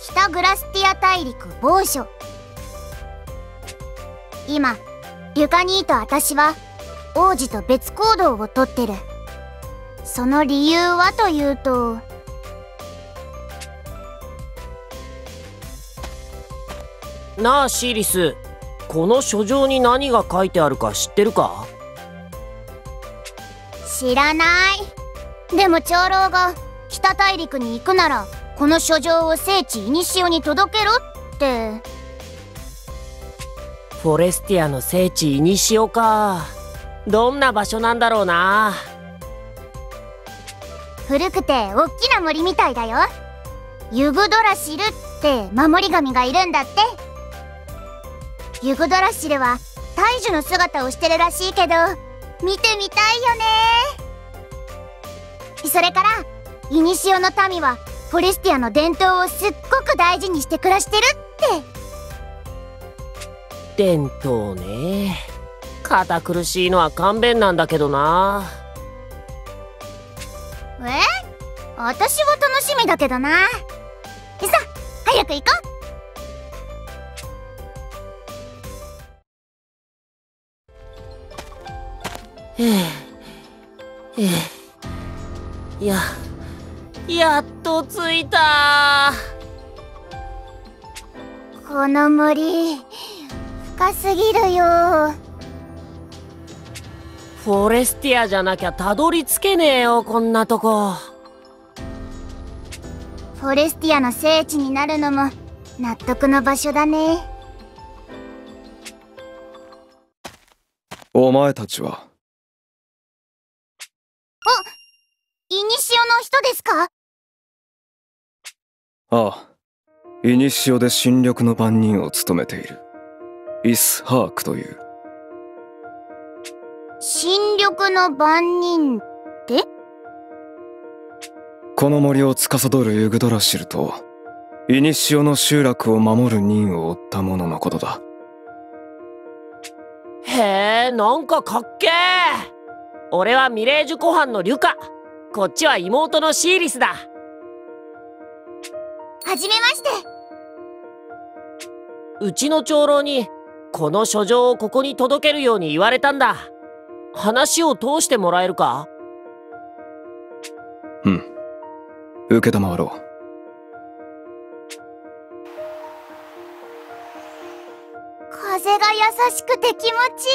北グラスティア大陸某所。今リュカ兄と私は王子と別行動をとってる。その理由はというと、 なあシーリス、この書状に何が書いてあるか知ってるか？ 知らない。でも長老が北大陸に行くならこの書状を聖地イニシオに届けろって。 フォレスティアの聖地イニシオか。どんな場所なんだろうな。 古くておっきな森みたいだよ。ユグドラシルって守り神がいるんだって。ユグドラシルは大樹の姿をしてるらしいけど、見てみたいよね。それからイニシオの民はフォレスティアの伝統をすっごく大事にして暮らしてるって。 伝統ね。堅苦しいのは勘弁なんだけどな。 私は楽しみだけどな。さあ早く行こう。やっと着いた。 この森深すぎるよ。 フォレスティアじゃなきゃたどり着けねえよ、こんなとこ。 フォレスティアの聖地になるのも納得の場所だね。 お前たちは？ イニシオの人ですか？ ああ、イニシオで新緑の番人を務めているイスハークという。 新緑の番人って？ この森を司るユグドラシルとイニシオの集落を守る任を負った者のことだ。 へえ、なんかかっけえ。俺はミレージュ湖畔のリュカ、こっちは妹のシーリスだ。 はじめまして。 うちの長老にこの書状をここに届けるように言われたんだ。話を通してもらえるか？ うん、受けたまわろう。 風が優しくて気持ちいい。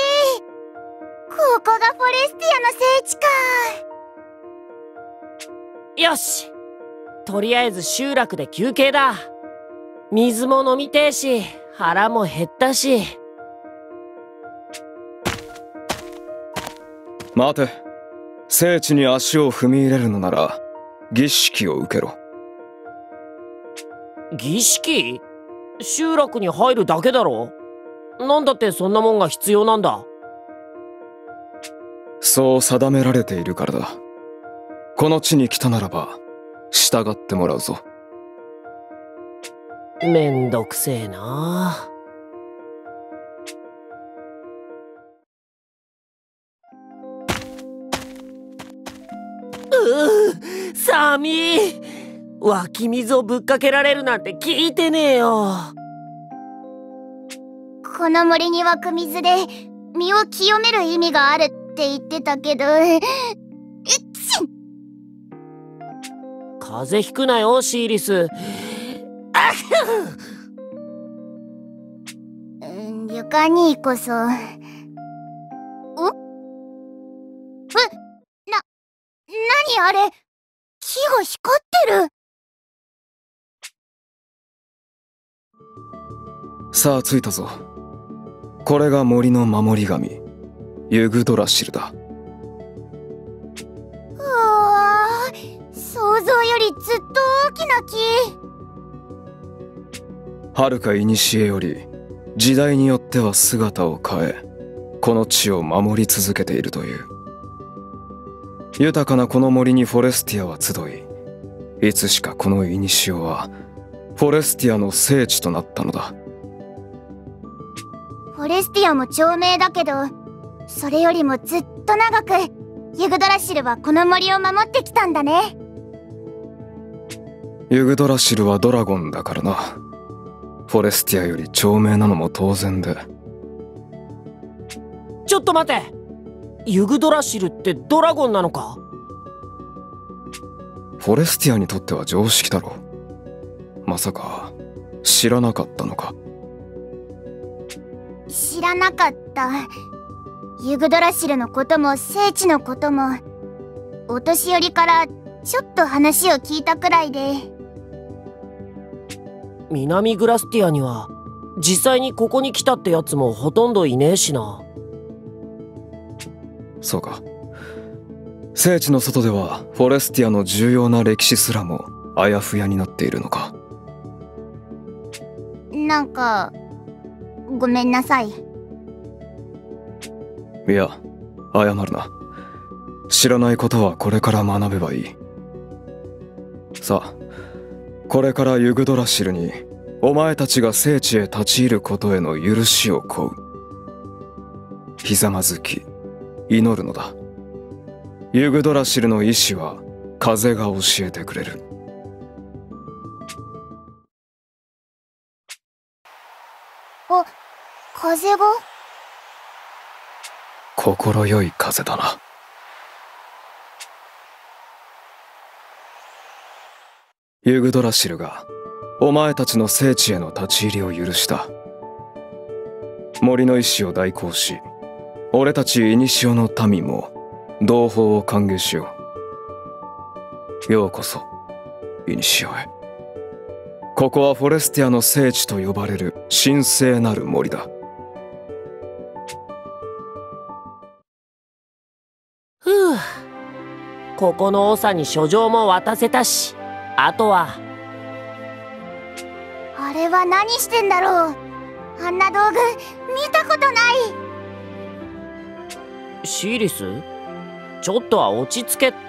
ここがフォレスティアの聖地か。 よし、とりあえず集落で休憩だ。水も飲みてえし、腹も減ったし。 待て。聖地に足を踏み入れるのなら儀式を受けろ。 儀式？集落に入るだけだろ。なんだってそんなもんが必要なんだ？ そう定められているからだ。この地に来たならば従ってもらうぞ。 めんどくせえな。寒い。湧き水をぶっかけられるなんて聞いてねえよ。 この森に湧く水で身を清める意味があるって言ってたけど、 風邪ひくなよシーリス。 リュカ兄こそ。何あれ、木が光ってる。 さあ着いたぞ。これが森の守り神ユグドラシルだ。 うわー、想像よりずっと大きな木。 はるか古より時代によっては姿を変え、この地を守り続けているという。豊かなこの森にフォレスティアは集い、いつしかこの古はフォレスティアの聖地となったのだ。 フォレスティアも長命だけど、それよりもずっと長くユグドラシルはこの森を守ってきたんだね。 ユグドラシルはドラゴンだからな。フォレスティアより長命なのも当然で。 ちょっと待て、ユグドラシルってドラゴンなのか？ フォレスティアにとっては常識だろ。まさか知らなかったのか？ 知らなかった。ユグドラシルのことも聖地のことも、お年寄りからちょっと話を聞いたくらいで。 南グラスティアには実際にここに来たってやつもほとんどいねえしな。 そうか。聖地の外ではフォレスティアの重要な歴史すらもあやふやになっているのか。 なんかごめんなさい。 いや、謝るな。知らないことはこれから学べばいい。さあ、これからユグドラシルにお前たちが聖地へ立ち入ることへの許しを請う。ひざまずき祈るのだ。ユグドラシルの意志は風が教えてくれる。 あ、風が？ 心よい風だな。ユグドラシルがお前たちの聖地への立ち入りを許した。森の意志を代行し、俺たち古の民も同胞を歓迎しよう。ようこそ古へ。ここはフォレスティアの聖地と呼ばれる神聖なる森だ。 ふう、ここの長に書状も渡せたし、あとは。 あれは何してんだろう。あんな道具見たことない。 シリス、ちょっとは落ち着けって。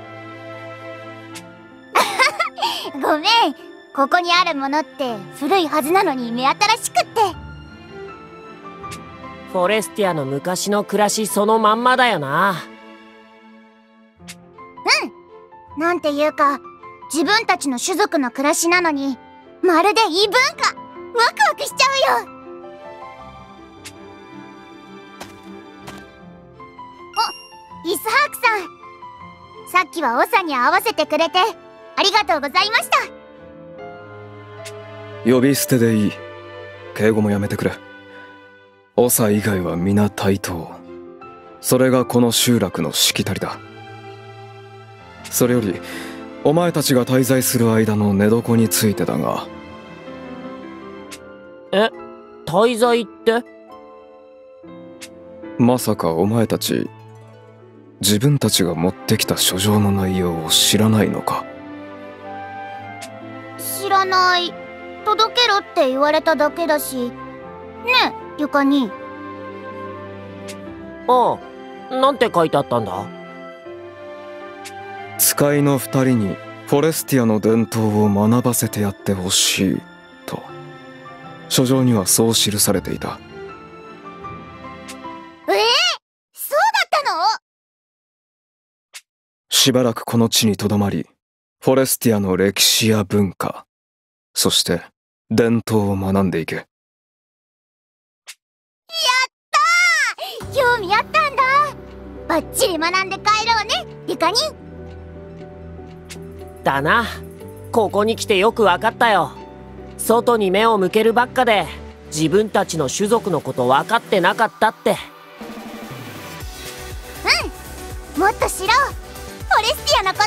ごめん、ここにあるものって古いはずなのに目新しくって。 フォレスティアの昔の暮らしそのまんまだよな。 うん、なんていうか自分たちの種族の暮らしなのにまるで異文化。ワクワクしちゃうよ。お、イスハークさん、さっきは長に合わせてくれてありがとうございました。 呼び捨てでいい。敬語もやめてくれ。長以外は皆対等。それがこの集落のしきたりだ。それよりお前たちが滞在する間の寝床についてだが。 え、滞在って？ まさかお前たち自分たちが持ってきた書状の内容を知らないのか？ 知らない。届けろって言われただけだし。ねえ、ゆかに。 ああ、なんて書いてあったんだ？ 使いの二人にフォレスティアの伝統を学ばせてやってほしいと書状にはそう記されていた。 そうだったの？ しばらくこの地にとどまり、フォレスティアの歴史や文化、そして伝統を学んでいけ。やったー！興味あったんだ。バッチリ学んで帰ろうね、ゆかに。 だな。ここに来てよくわかったよ。外に目を向けるばっかで自分たちの種族のこと分かってなかったって。 うん、もっと知ろう、フォレスティアのこと。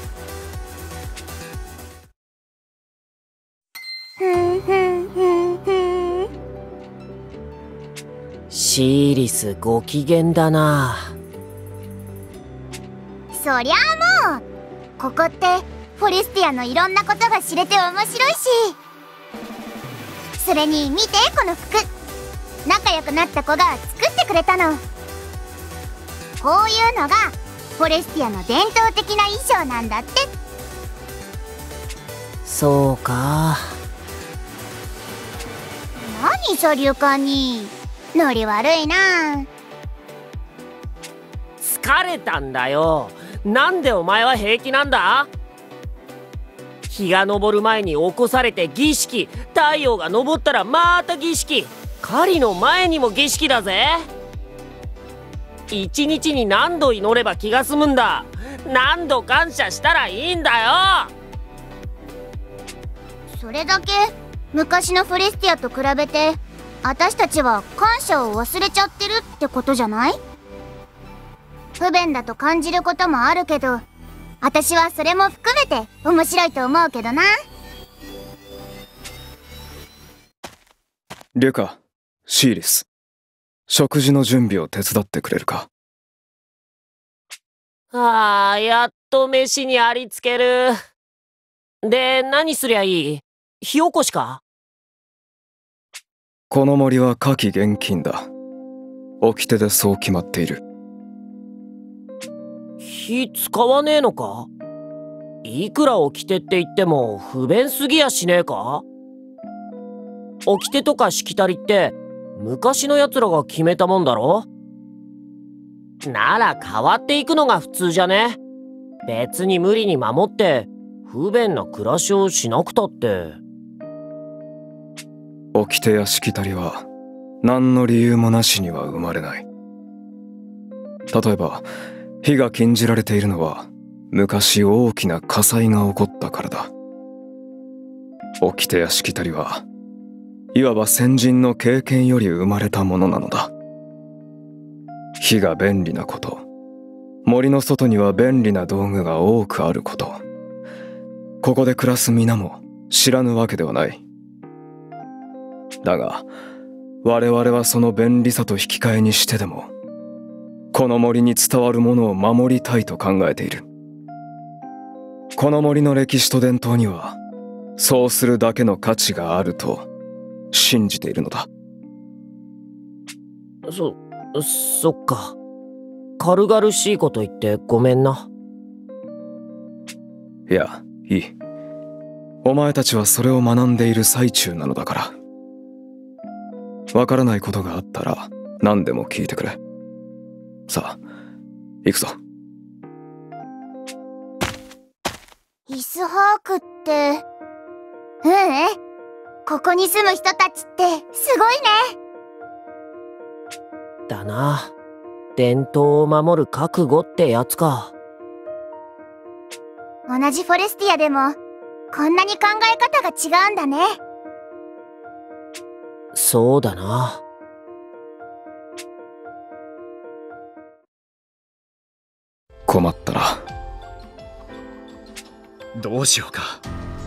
シーリスご機嫌だな。 そりゃあもうここってフォレスティアのいろんなことが知れて面白いし。それに見て、この服仲良くなった子が作ってくれたの。こういうのがフォレスティアの伝統的な衣装なんだって。 そうか。 何そりゅかに、ノリ悪いな。 疲れたんだよ。なんでお前は平気なんだ？ 日が昇る前に起こされて儀式、太陽が昇ったらまた儀式、狩りの前にも儀式だぜ。一日に何度祈れば気が済むんだ。何度感謝したらいいんだよ。 それだけ昔のフォレスティアと比べて私たちは感謝を忘れちゃってるってことじゃない？不便だと感じることもあるけど、私はそれも含めて面白いと思うけどな。 リュカ、シーリス、食事の準備を手伝ってくれるか？ ああ、やっと飯にありつける。で、何すりゃいい？火起こしか？ この森は火気厳禁だ。掟でそう決まっている。 火使わねえのか？いくら掟って言っても不便すぎやしねえか？掟とかしきたりって昔のやつらが決めたもんだろ？なら変わっていくのが普通じゃね？別に無理に守って不便な暮らしをしなくたって。 掟やしきたりは何の理由もなしには生まれない。例えば火が禁じられているのは昔大きな火災が起こったからだ。掟やしきたりはいわば先人の経験より生まれたものなのだ。火が便利なこと、森の外には便利な道具が多くあること、ここで暮らす皆も知らぬわけではない。だが我々はその便利さと引き換えにしてでもこの森に伝わるものを守りたいと考えている。この森の歴史と伝統にはそうするだけの価値があると信じているのだ。 そっか。軽々しいこと言ってごめんな。 いや、いい。お前たちはそれを学んでいる最中なのだから。わからないことがあったら何でも聞いてくれ。さあ、行くぞ。 イスハークって、ここに住む人たちってすごいね。 だな。伝統を守る覚悟ってやつか。 同じフォレスティアでもこんなに考え方が違うんだね。 そうだな。 困ったな。 どうしようか。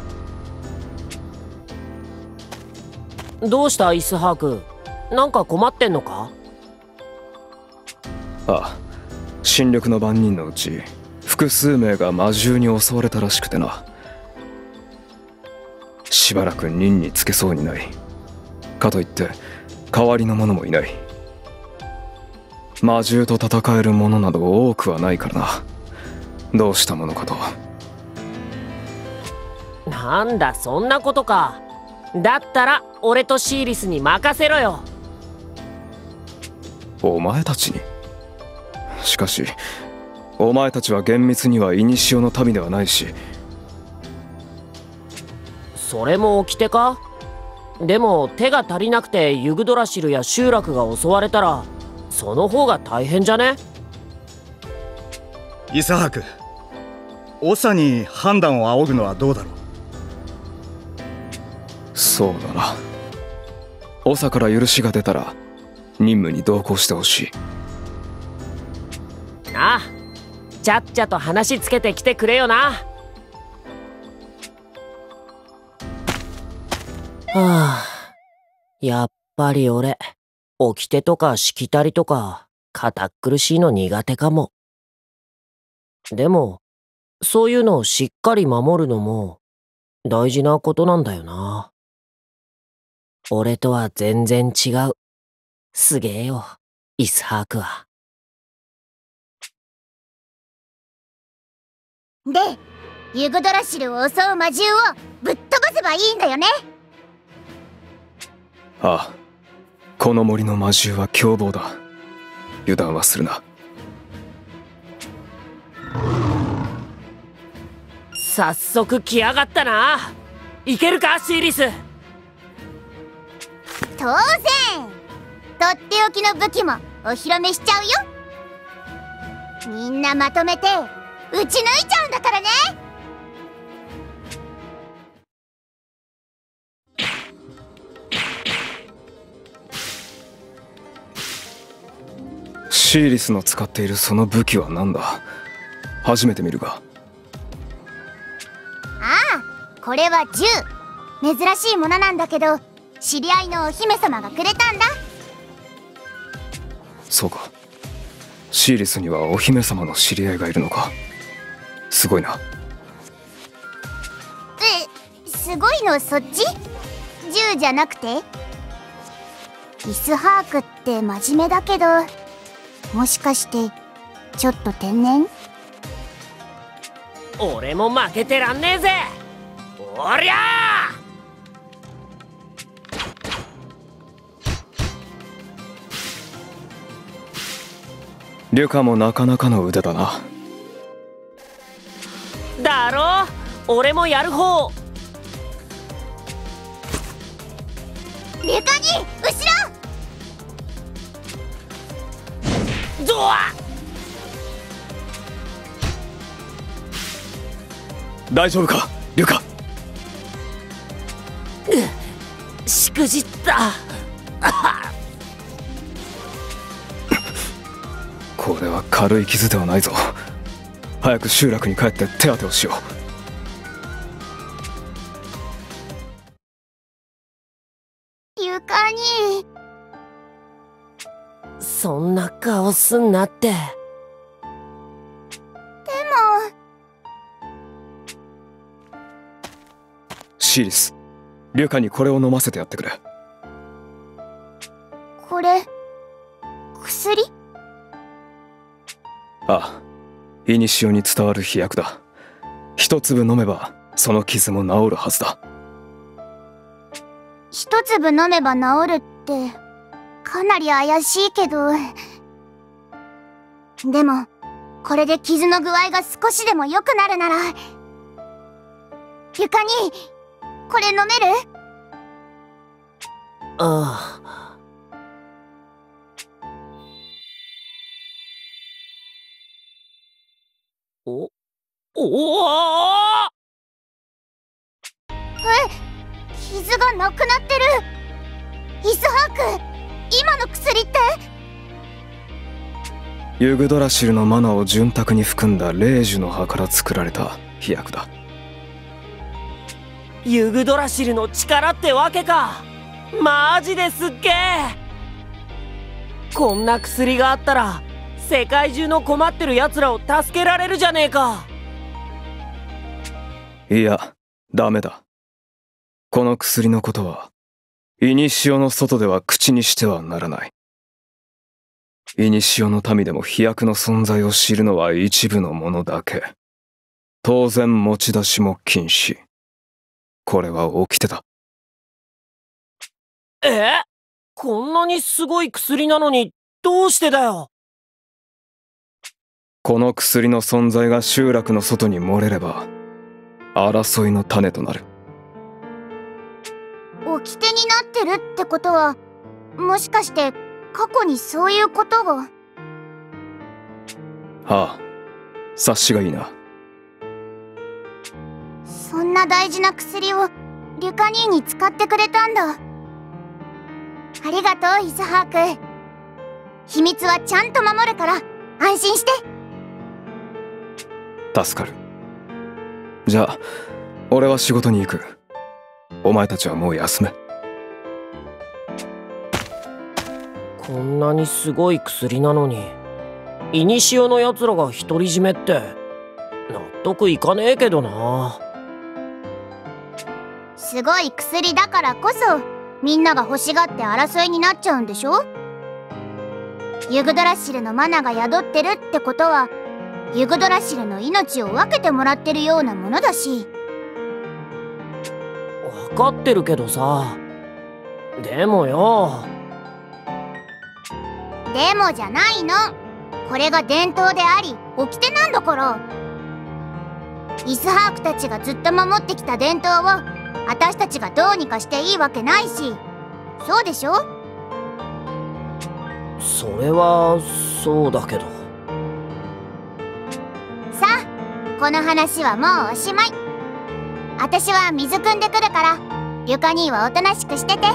どうしたイスハーク？なんか困ってんのか？ ああ、新緑の番人のうち複数名が魔獣に襲われたらしくてな。しばらく任につけそうにない。かといって代わりの者もいない。魔獣と戦える者など多くはないからな。どうしたものかと。 なんだそんなことか。だったら俺とシーリスに任せろよ。 お前たちに？しかしお前たちは厳密には古の民ではないし。 それも掟か？でも手が足りなくてユグドラシルや集落が襲われたらその方が大変じゃね？ イスハーク、長に判断を仰ぐのはどうだろう。 そうだな。長から許しが出たら任務に同行してほしい。 ああ、ちゃっちゃと話つけてきてくれよな。はあ、やっぱり俺掟とかしきたりとか堅苦しいの苦手かも。でもそういうのをしっかり守るのも大事なことなんだよな。俺とは全然違う。すげえよイスハークは。 で、ユグドラシルを襲う魔獣をぶっ飛ばせばいいんだよね。 ああ、この森の魔獣は凶暴だ。油断はするな。 早速来やがったな。いけるかシーリス。 当然。とっておきの武器もお披露目しちゃうよ。みんなまとめて撃ち抜いちゃうんだからね。 シーリスの使っているその武器は何だ。初めて見るが。 ああ、これは銃。珍しいものなんだけど、知り合いのお姫様がくれたんだ。 そうか。シーリスにはお姫様の知り合いがいるのか。すごいな。 すごいのそっち？銃じゃなくて？イスハークって真面目だけど、もしかしてちょっと天然？ 俺も負けてらんねえぜ。おりゃあ！ リュカもなかなかの腕だな。 だろう、俺もやる方。 リュカに後ろ！ ゾワ！ 大丈夫かリュカ。 しくじった。 これは軽い傷ではないぞ。早く集落に帰って手当てをしよリュカに。 そんな顔すんなって。 でもシーリス、リュカにこれを飲ませてやってくれ。 これ薬？ ああ、イニシオに伝わる飛薬だ。一粒飲めばその傷も治るはずだ。 一粒飲めば治るってかなり怪しいけど、でもこれで傷の具合が少しでも良くなるなら。床にこれ飲める？ ああ。おお！ 傷がなくなってる。イスハーク、今の薬って？ ユグドラシルのマナを潤沢に含んだ霊樹の葉から作られた飛薬だ。 ユグドラシルの力ってわけか。マジですっげえ。こんな薬があったら世界中の困ってる奴らを助けられるじゃねえか。 いや、ダメだ。この薬のことはイニシオの外では口にしてはならない。イニシオの民でも飛薬の存在を知るのは一部の者だけ。当然持ち出しも禁止。これは掟だ。 こんなにすごい薬なのにどうしてだよ。 この薬の存在が集落の外に漏れれば争いの種となる。 掟になってるってことは、もしかして過去にそういうことが？ はあ、察しがいいな。 そんな大事な薬をリュカ兄に使ってくれたんだ。ありがとうイスハーク。秘密はちゃんと守るから安心して。 助かる。じゃあ俺は仕事に行く。お前たちはもう休め。 こんなにすごい薬なのにイニシオの奴らが独り占めって納得いかねえけどな。 すごい薬だからこそみんなが欲しがって争いになっちゃうんでしょ。ユグドラシルのマナが宿ってるってことはユグドラシルの命を分けてもらってるようなものだし。 分かってるけどさ。でもよ。 でもじゃないの。これが伝統であり掟なんだから。 イスハークたちがずっと守ってきた伝統を私たちがどうにかしていいわけないし、そうでしょ？ それはそうだけど。 さあ、この話はもうおしまい。私は水汲んでくるから、リュカ兄はおとなしくしてて。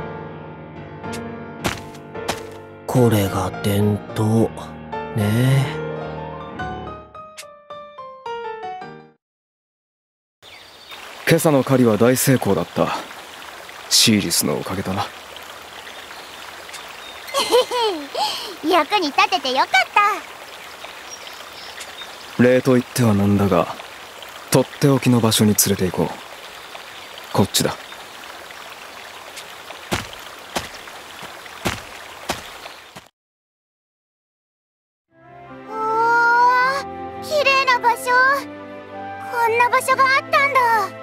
これが伝統ねえ。 今朝の狩りは大成功だった。シーリスのおかげだな。 役に立ててよかった。 礼と言ってはなんだが、とっておきの場所に連れて行こう。こっちだ。 おー、綺麗な場所。こんな場所があったんだ。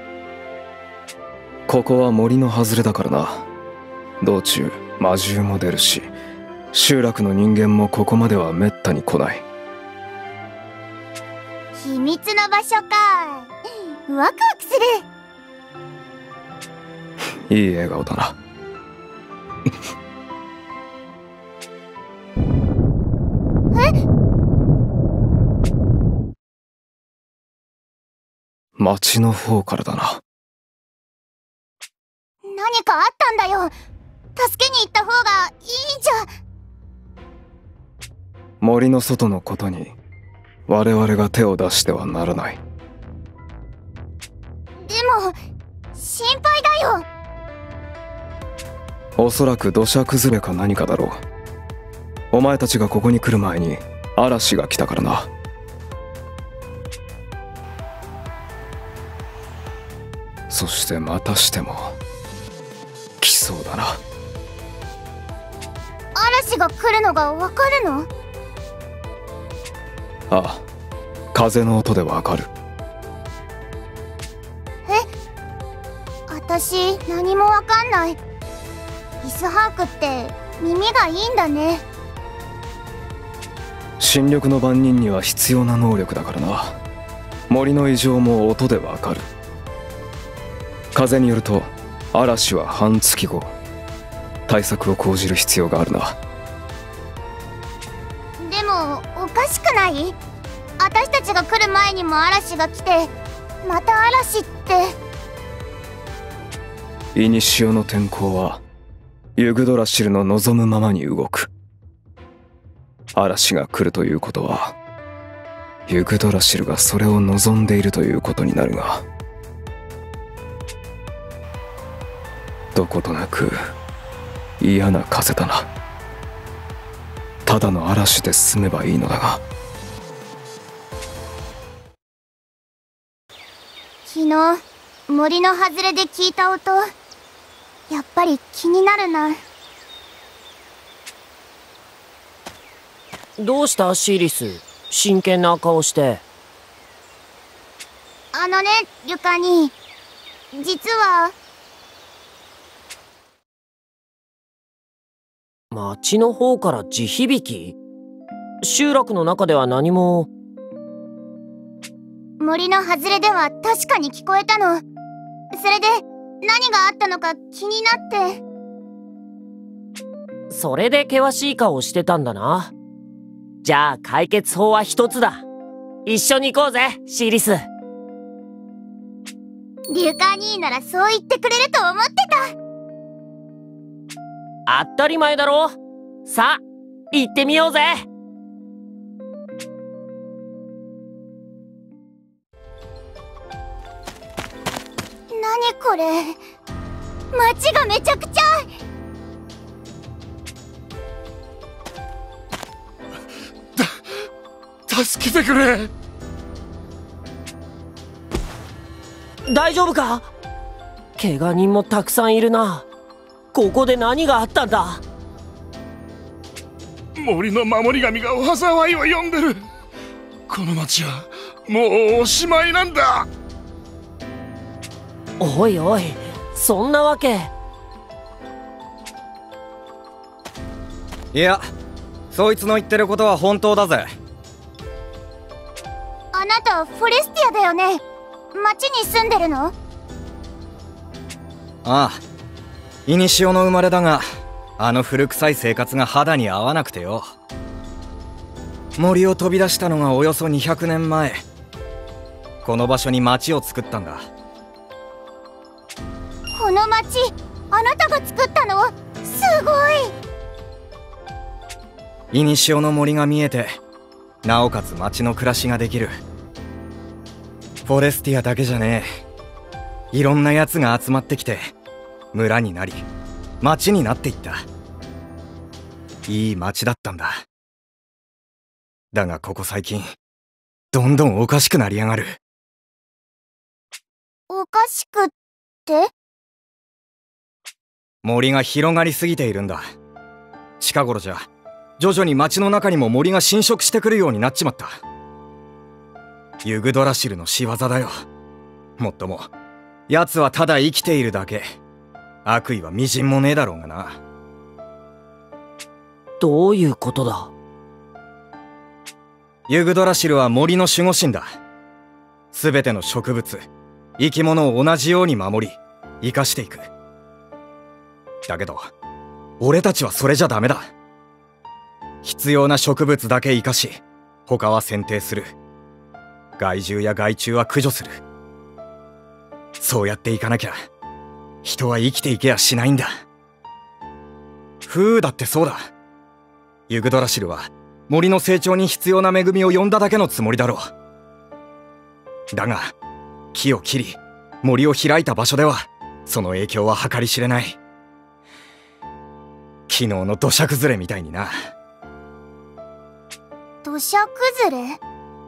ここは森の外れだからな。道中魔獣も出るし、集落の人間もここまではめったに来ない。 秘密の場所か。ワクワクする。いい笑顔だな。 え？ 町の方からだな。 何かあったんだよ。助けに行った方がいいじゃ。 森の外のことに我々が手を出してはならない。 でも心配だよ。 おそらく土砂崩れか何かだろう。お前たちがここに来る前に嵐が来たからな。そしてまたしても来そうだな。 嵐が来るのがわかるの？ ああ、風の音でわかる。 私何もわかんない。イスハークって耳がいいんだね。 新緑の番人には必要な能力だからな。森の異常も音でわかる。風によると嵐は半月後。対策を講じる必要があるな。 でもおかしくない？私たちが来る前にも嵐が来て、また嵐って。 古の天候はユグドラシルの望むままに動く。嵐が来るということはユグドラシルがそれを望んでいるということになるが、どことなく嫌な風だな。ただの嵐で済めばいいのだが。 昨日森の外れで聞いた音、やっぱり気になるな。 どうしたシーリス、真剣な顔して。 リュカ兄、実は町の方から地響き？集落の中では何も。 森の外れでは確かに聞こえたの。それで何があったのか気になって。 それで険しい顔してたんだな。じゃあ解決法は一つだ。一緒に行こうぜシーリス。 リュカ兄ならそう言ってくれると思ってた。 当たり前だろ。さあ行ってみようぜ。 何これ、街がめちゃくちゃ。 助けてくれ。 大丈夫か？怪我人もたくさんいるな。ここで何があったんだ？ 森の守り神が災いを呼んでる。この町はもうおしまいなんだ。 おいおい、そんなわけ。 いや、そいつの言ってることは本当だぜ。 あなたフォレスティアだよね。町に住んでるの？ ああ、イニシオの生まれだが、あの古臭い生活が肌に合わなくてよ。森を飛び出したのがおよそ200年前。この場所に町を作ったんだ。 この町、あなたが作ったの？すごい。 イニシオの森が見えて、なおかつ町の暮らしができる。フォレスティアだけじゃねえ。いろんな奴が集まってきて、村になり、町になっていった。いい町だったんだ。だがここ最近、どんどんおかしくなりやがる。 おかしくって？ 森が広がりすぎているんだ。近頃じゃ、徐々に町の中にも森が侵食してくるようになっちまった。ユグドラシルの仕業だよ。もっとも、奴はただ生きているだけ。悪意はみじんもねえだろうがな。 どういうことだ？ ユグドラシルは森の守護神だ。すべての植物、生き物を同じように守り、生かしていく。だけど、俺たちはそれじゃダメだ。必要な植物だけ生かし、他は剪定する。害獣や害虫は駆除する。そうやっていかなきゃ、人は生きていけやしないんだ。フーだってそうだ。ユグドラシルは森の成長に必要な恵みを呼んだだけのつもりだろう。だが、木を切り、森を開いた場所では、その影響は計り知れない。昨日の土砂崩れみたいにな。 土砂崩れ？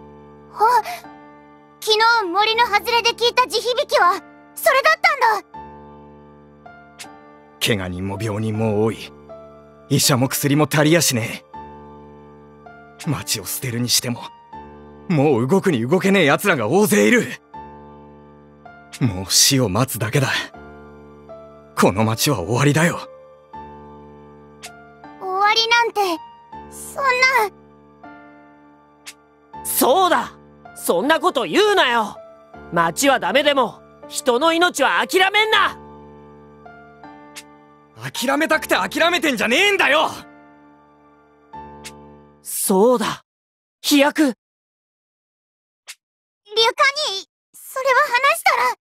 昨日森の外れで聞いた地響きはそれだったんだ。 怪我人も病人も多い。医者も薬も足りやしねえ。町を捨てるにしても、もう動くに動けねえ奴らが大勢いる。もう死を待つだけだ。この町は終わりだよ。 終わりなんて、そんな。 そうだ！そんなこと言うなよ！町はダメでも、人の命は諦めんな！ 諦めたくて諦めてんじゃねえんだよ！ そうだ！飛躍！ リュカに、それは話したら。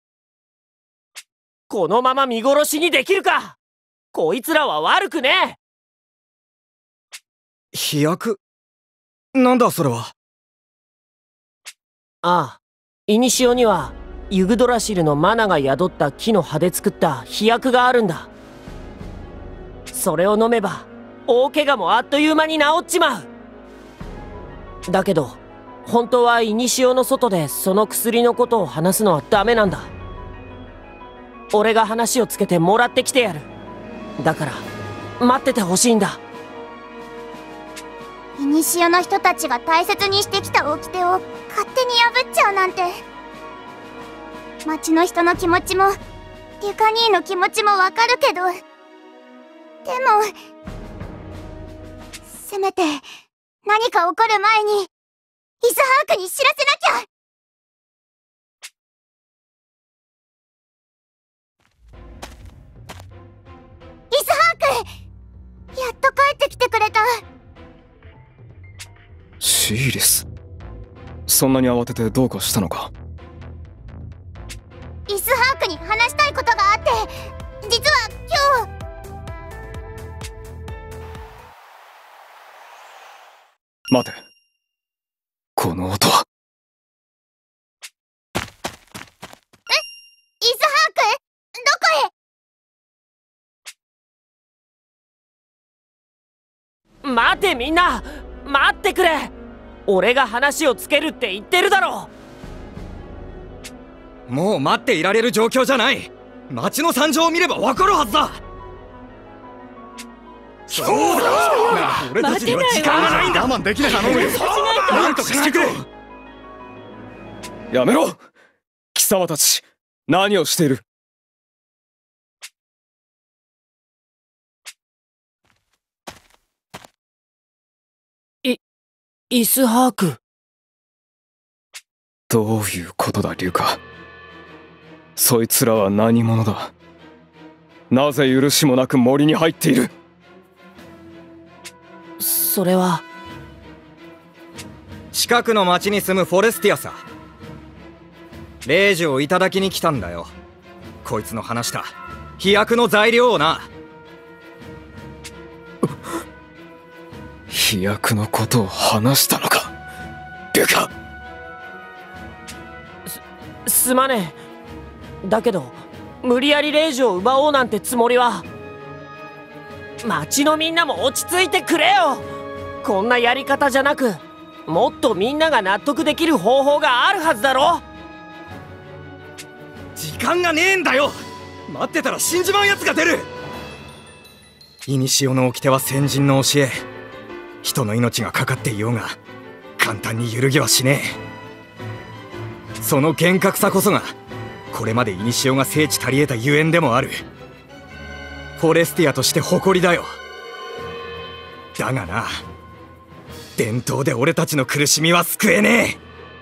このまま見殺しにできるか！こいつらは悪くねえ！ 飛躍？なんだそれは。 ああ、イニシオにはユグドラシルのマナが宿った木の葉で作った飛薬があるんだ。それを飲めば大怪我もあっという間に治っちまう。だけど本当はイニシオの外でその薬のことを話すのはダメなんだ。俺が話をつけてもらってきてやる。だから待っててほしいんだ。 イニシオの人たちが大切にしてきた掟を勝手に破っちゃうなんて。町の人の気持ちもリュカ兄の気持ちもわかるけど、でもせめて何か起こる前にイスハークに知らせなきゃ。イスハーク、やっと帰ってきてくれた。 シーリス、そんなに慌ててどうかしたのか？ イスハークに話したいことがあって、実は今日。 待て、この音は。 イスハーク、どこへ？待てみんな！待ってくれ！俺が話をつけるって言ってるだろ！ もう待っていられる状況じゃない。町の惨状を見れば分かるはずだ。そうだ！俺たちには時間がないんだ。 我慢できない。頼むよ。なんとかしてくれ。 やめろ！貴様たち、何をしている？ イスハーク。 どういうことだリュカ。そいつらは何者だ。なぜ許しもなく森に入っている。 それは近くの町に住むフォレスティアさ。令状をいただきに来たんだよ。こいつの話した飛躍の材料をな。 飛躍のことを話したのかリュカ。 すまねえ。だけど無理やり令状を奪おうなんてつもりは。町のみんなも落ち着いてくれよ。こんなやり方じゃなく、もっとみんなが納得できる方法があるはずだろ。 時間がねえんだよ。待ってたら死んじまうやつが出る。古の掟は先人の教え。人の命がかかっていようが簡単に揺るぎはしねえ。その厳格さこそがこれまで古が聖地足り得たゆえんでもある。フォレスティアとして誇りだよ。だがな、伝統で俺たちの苦しみは救えねえ。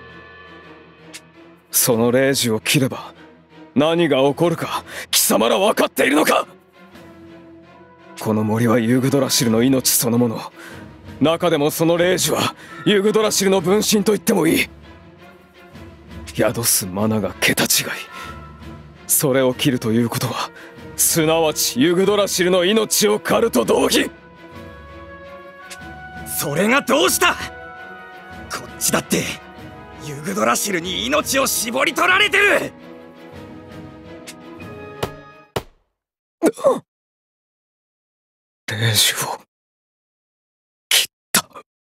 その令状を切れば何が起こるか貴様ら分かっているのか。この森はユグドラシルの命そのもの。中でもその令状はユグドラシルの分身と言ってもいい。宿すマナが桁違い。それを切るということはすなわちユグドラシルの命を狩ると同義。 それがどうした。こっちだってユグドラシルに命を絞り取られてる。 令状を切った。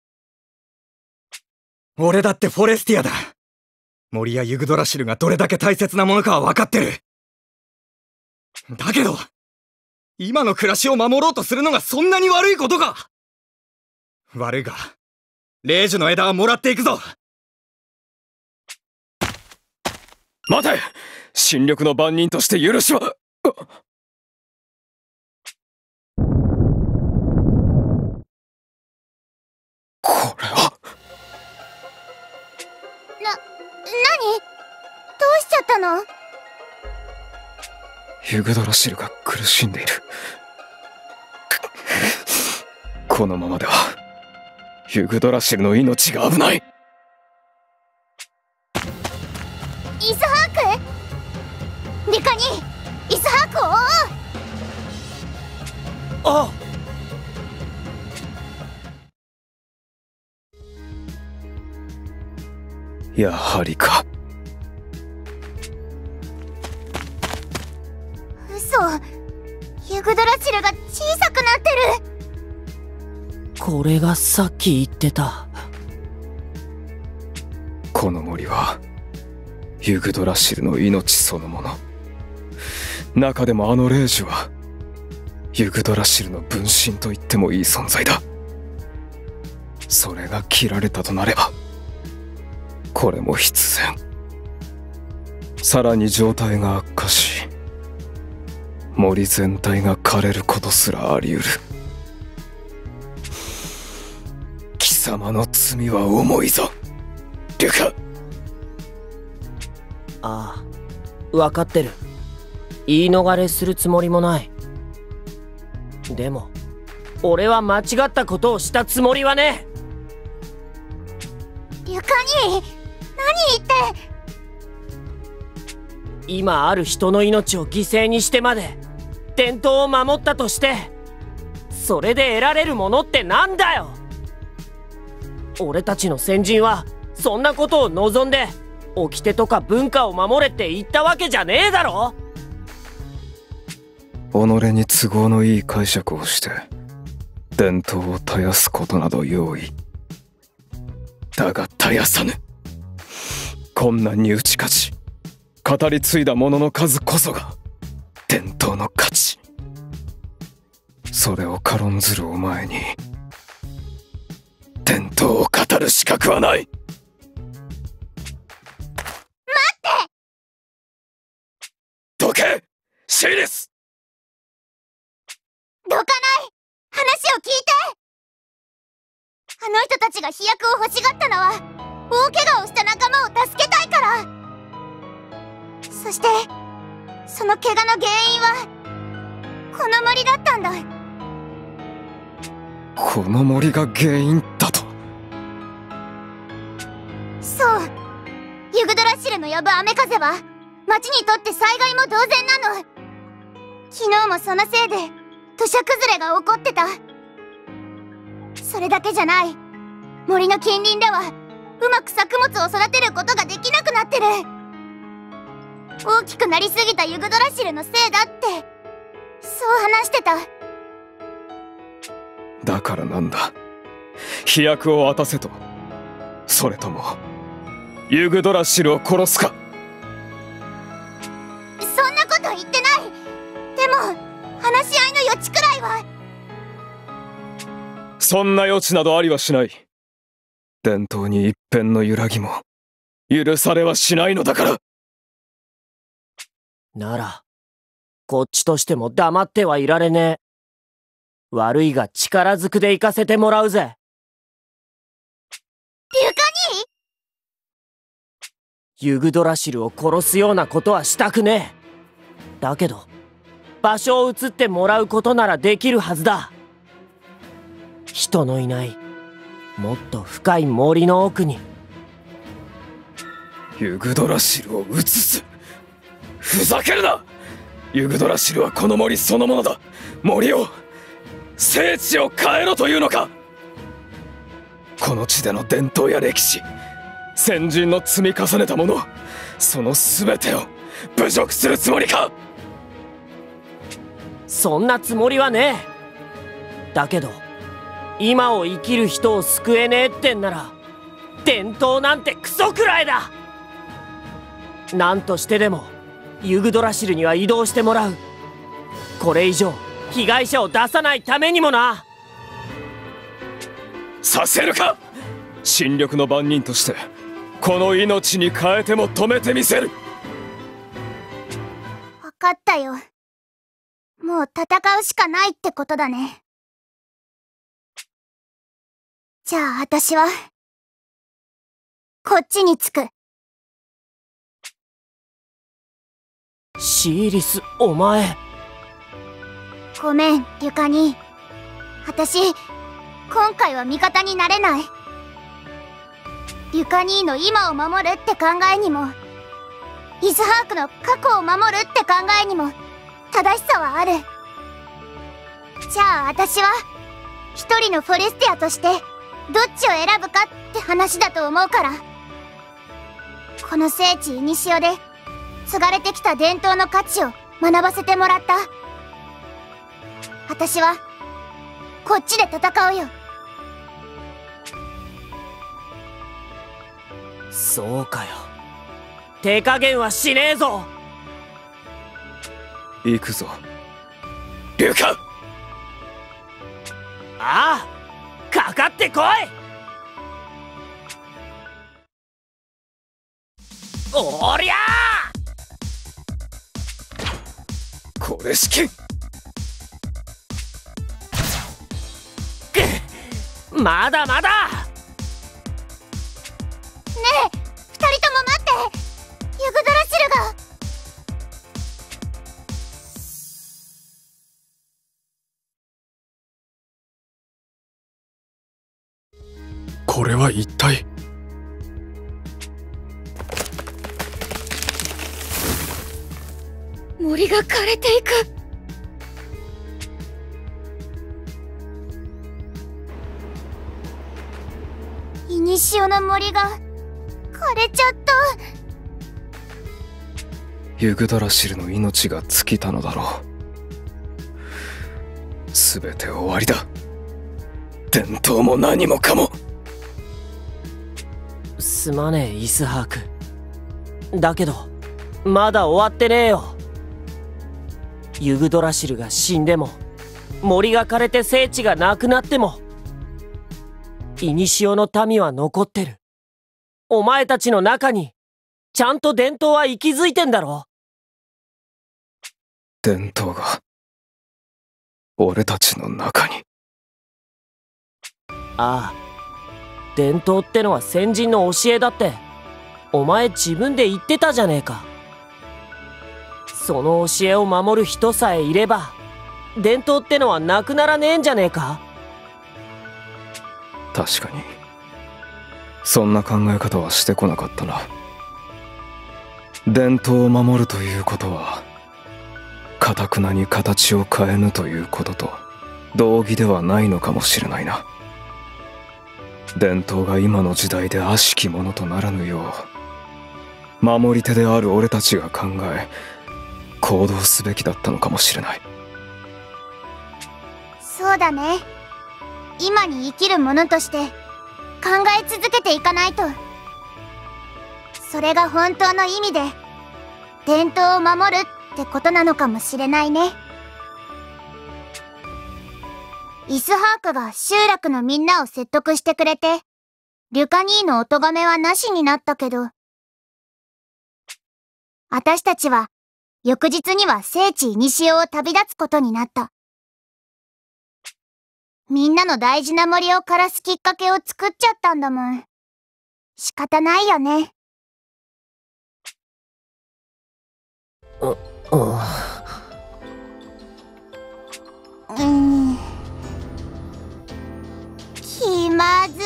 俺だってフォレスティアだ。森やユグドラシルがどれだけ大切なものかは分かってる。だけど今の暮らしを守ろうとするのがそんなに悪いことか。悪いが令状の枝はもらっていくぞ。 待て。新緑の番人として許しは。これは何？どうしちゃったの？ ユグドラシルが苦しんでいる。このままではユグドラシルの命が危ない。 イスハーク？リカにイスハークを追おう。 あっ。 やはりか。 嘘。ユグドラシルが小さくなってる。 これがさっき言ってた。 この森はユグドラシルの命そのもの。中でもあの令状はユグドラシルの分身と言ってもいい存在だ。それが切られたとなればこれも必然。さらに状態が悪化し森全体が枯れることすらあり得る。貴様の罪は重いぞリュカ。 ああ、分かってる。言い逃れするつもりもない。でも俺は間違ったことをしたつもりはねリュカに何言って。 今ある人の命を犠牲にしてまで伝統を守ったとして、それで得られるものってなんだよ。俺たちの先人はそんなことを望んで掟とか文化を守れって言ったわけじゃねえだろ。 己に都合のいい解釈をして伝統を絶やすことなど容易だが絶やさぬ。困難に打ち勝ち語り継いだ者の数こそが伝統の価値。それを軽んずるお前に伝統を語る資格はない。 待って。 どけシリス。 どかない。話を聞いて。あの人たちが飛躍を欲しがったのは大怪我をした仲間を助けたいから。 してその怪我の原因はこの森だったんだ。 この森が原因だと？ そう、ユグドラシルの呼ぶ雨風は町にとって災害も同然なの。昨日もそのせいで土砂崩れが起こってた。それだけじゃない、森の近隣ではうまく作物を育てることができなくなってる。大きくなりすぎたユグドラシルのせいだってそう話してた。 だからなんだ、飛躍を渡せと？それともユグドラシルを殺すか？ そんなこと言ってない。でも話し合いの余地くらいは。 そんな余地などありはしない。伝統に一片の揺らぎも許されはしないのだから。 ならこっちとしても黙ってはいられねえ。悪いが力ずくで行かせてもらうぜ。 リュカ兄？ ユグドラシルを殺すようなことはしたくねえ。だけど場所を移ってもらうことならできるはずだ。人のいないもっと深い森の奥に。 ユグドラシルを移す？ふざけるな！ユグドラシルはこの森そのものだ。森を、聖地を変えろというのか？この地での伝統や歴史、先人の積み重ねたもの、その全てを侮辱するつもりか？ そんなつもりはねえ。だけど今を生きる人を救えねえってんなら伝統なんてクソくらいだ。なんとしてでもユグドラシルには移動してもらう。これ以上被害者を出さないためにもな。 させるか？新緑の番人としてこの命に変えても止めてみせる。 分かったよ。もう戦うしかないってことだね。じゃあ私はこっちに着く。 シーリス、お前。 ごめん、リュカ兄。私今回は味方になれない。リュカ兄の今を守るって考えにも、イズハークの過去を守るって考えにも正しさはある。じゃあ私は一人のフォレスティアとしてどっちを選ぶかって話だと思うから。この聖地イニシオで継がれてきた伝統の価値を学ばせてもらった。私はこっちで戦うよ。 そうかよ。手加減はしねえぞ。 行くぞリュカ。 ああ、かかってこい。おりゃー！これしきまだまだ。 ねえ、二人とも待って。ユグドラシルが。 これは一体。 森が枯れていく。イニシオの森が枯れちゃった。 ユグドラシルの命が尽きたのだろう。全て終わりだ。伝統も何もかも。 すまねえイスハーク。だけどまだ終わってねえよ。ユグドラシルが死んでも、森が枯れて聖地がなくなっても、イニシオの民は残ってる。お前たちの中にちゃんと伝統は息づいてんだろ。 伝統が俺たちの中に。 ああ、伝統ってのは先人の教えだってお前自分で言ってたじゃねえか。 その教えを守る人さえいれば伝統ってのはなくならねえんじゃねえか。 確かにそんな考え方はしてこなかったな。伝統を守るということは頑くなに形を変えぬということと同義ではないのかもしれないな。伝統が今の時代で悪しきものとならぬよう守り手である俺たちが考え行動すべきだったのかもしれない。 そうだね。今に生きる者として考え続けていかないと。それが本当の意味で伝統を守るってことなのかもしれないね。イスハークが集落のみんなを説得してくれてリュカ兄のお咎めはなしになったけど、私たちは翌日には聖地イニシオを旅立つことになった。みんなの大事な森を枯らすきっかけを作っちゃったんだもん。仕方ないよね。気まず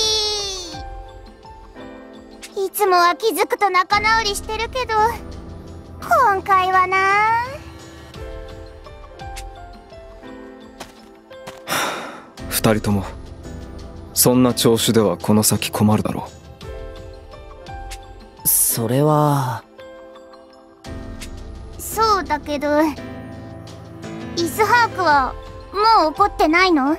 い。いつもは気づくと仲直りしてるけど、今回はな。 二人ともそんな調子ではこの先困るだろう。それはそうだけど、イスハークはもう怒ってないの？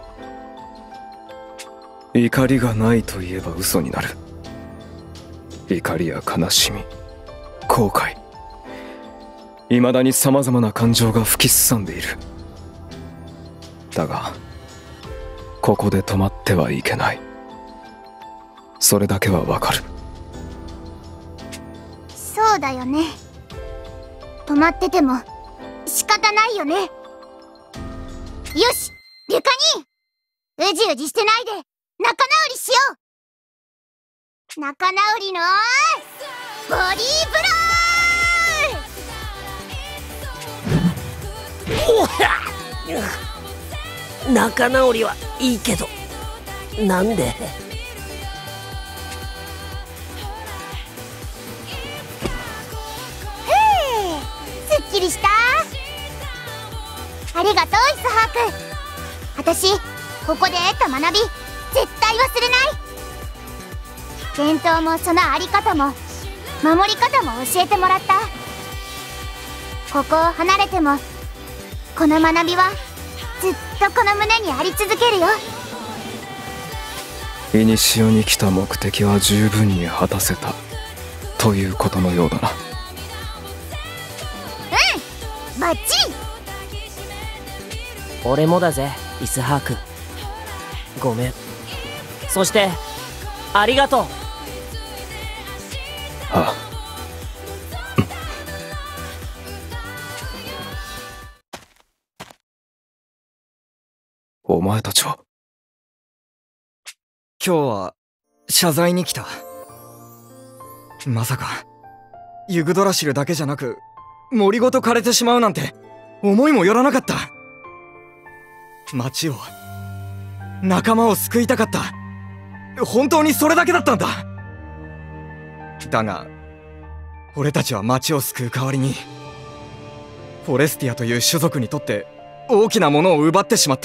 怒りがないと言えば嘘になる。怒りや悲しみ、後悔、未だに様々な感情が吹きすさんでいる。だがここで止まってはいけない。それだけはわかる。 そうだよね。止まってても仕方ないよね。よし、リュカ兄、うじうじしてないで仲直りしよう。仲直りのボディーブロー。仲直りはいいけど、なんで？ すっきりした。ありがとうイスハーク。私ここで得た学び絶対忘れない。伝統もそのあり方も守り方も教えてもらった。ここを離れてもこの学びはずっとこの胸にあり続けるよ。 イニシオに来た目的は十分に果たせたということのようだな。 うん、バッチリ。 俺もだぜイスハーク。ごめん。そしてありがとう。 ああ。お前たちは？ 今日は謝罪に来た。まさかユグドラシルだけじゃなく森ごと枯れてしまうなんて思いもよらなかった。町を、仲間を救いたかった。本当にそれだけだったんだ。だが俺たちは町を救う代わりにフォレスティアという種族にとって大きなものを奪ってしまった。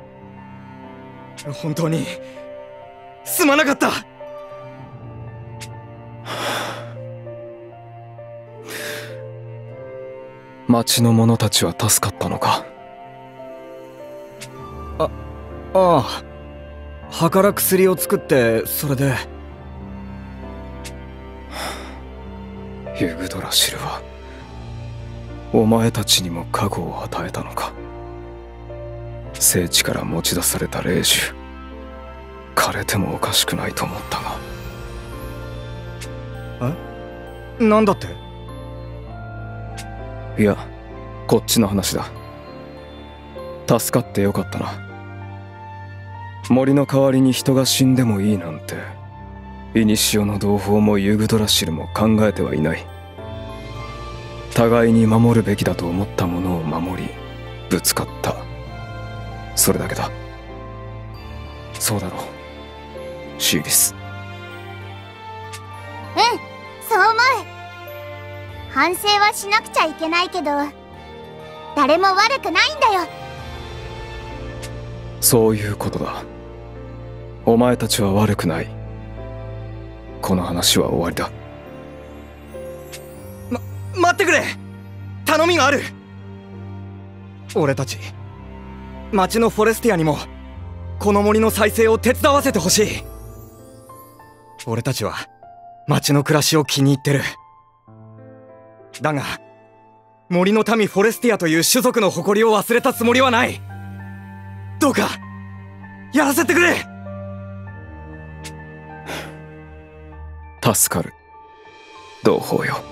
本当にすまなかった。 町の者たちは助かったのか？ ああ、葉から薬を作って、それで。 ユグドラシルはお前たちにも加護を与えたのか？聖地から持ち出された霊樹、枯れてもおかしくないと思ったが。 なんだって？ いや、こっちの話だ。助かってよかったな。森の代わりに人が死んでもいいなんてイニシオの同胞もユグドラシルも考えてはいない。 互いに守るべきだと思ったものを守り、ぶつかった。それだけだ。そうだろう、シーリス。 そう思う。反省はしなくちゃいけないけど、誰も悪くないんだよ。 そういうことだ。お前たちは悪くない。この話は終わりだ。 待ってくれ。頼みがある。俺たち町のフォレスティアにもこの森の再生を手伝わせてほしい。俺たちは町の暮らしを気に入ってる。だが森の民フォレスティアという種族の誇りを忘れたつもりはない。どうかやらせてくれ。 助かる、同胞よ。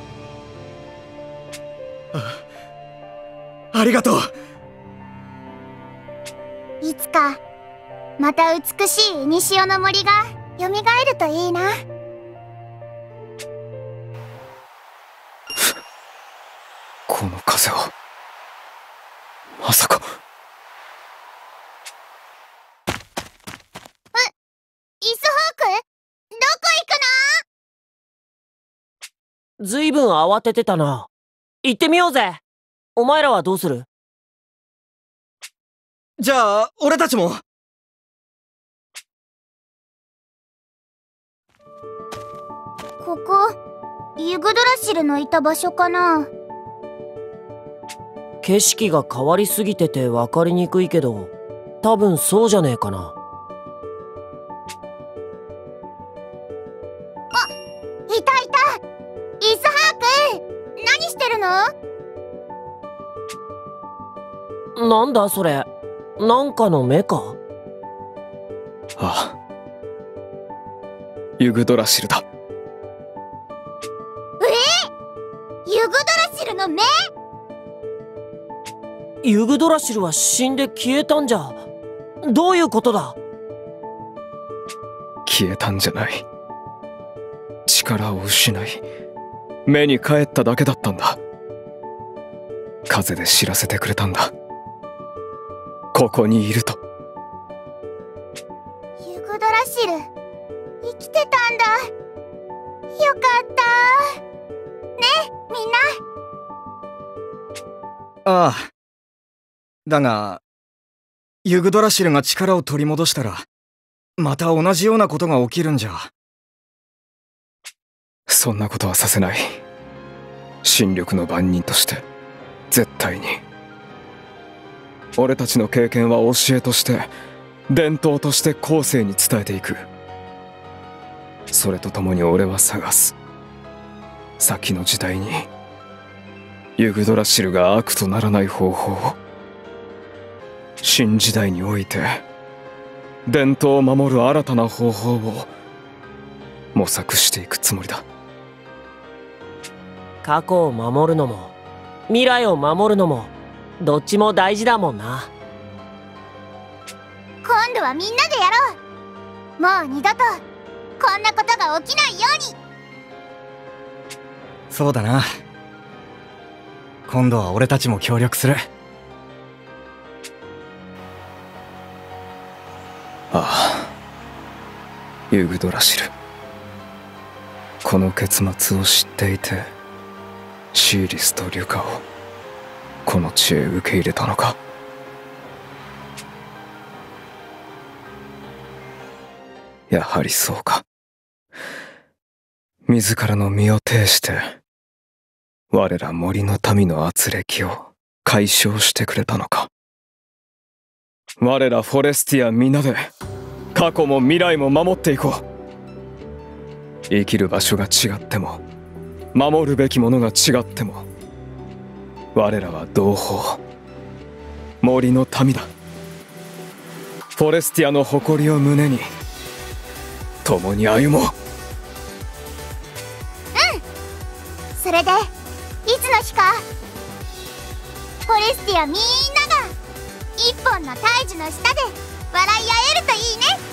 ありがとう。 いつかまた美しい古の森が蘇るといいな。 この風はまさか。 イスホーク、どこ行くの？ ずいぶん慌ててたな。行ってみようぜ。お前らはどうする？ じゃあ俺たちも。 ここユグドラシルのいた場所かな。 景色が変わりすぎてて分かりにくいけど、多分そうじゃねえかな。 いたいた。イスハーク、何してるの？ なんだそれ、なんかの目か？ ああ、ユグドラシルだ。 ユグドラシルの目？ ユグドラシルは死んで消えたんじゃ。どういうことだ？ 消えたんじゃない。力を失い目に帰っただけだったんだ。風で知らせてくれたんだ、ここにいると。 ユグドラシル生きてたんだ。よかったね、みんな。 ああ。だがユグドラシルが力を取り戻したらまた同じようなことが起きるんじゃ。 そんなことはさせない。新緑の番人として絶対に。俺たちの経験は教えとして伝統として後世に伝えていく。それとともに俺は探す。先の時代にユグドラシルが悪とならない方法を。新時代において伝統を守る新たな方法を模索していくつもりだ。 過去を守るのも未来を守るのもどっちも大事だもんな。 今度はみんなでやろう。もう二度とこんなことが起きないように。 そうだな。今度は俺たちも協力する。 ああ、ユグドラシル。この結末を知っていてシーリスとリュカをこの地へ受け入れたのか。やはりそうか。自らの身を挺して我ら森の民の圧力を解消してくれたのか。我らフォレスティア皆で過去も未来も守っていこう。生きる場所が違っても守るべきものが違っても我らは同胞、森の民だ。フォレスティアの誇りを胸に共に歩もう。 それでいつの日かフォレスティアみんなが一本の大樹の下で笑い合えるといいね。